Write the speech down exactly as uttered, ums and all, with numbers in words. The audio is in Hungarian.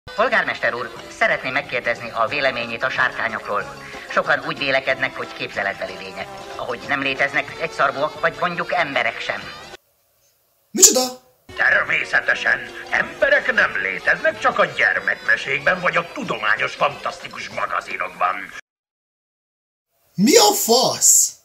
Polgármester úr, szeretném megkérdezni a véleményét a sárkányokról. Sokan úgy vélekednek, hogy képzeletbeli lények. Ahogy nem léteznek egyszarvúak, vagy mondjuk emberek sem. Micsoda? Természetesen. Emberek nem léteznek, csak a gyermekmesékben vagy a tudományos, fantasztikus magazinokban. Mi a fasz?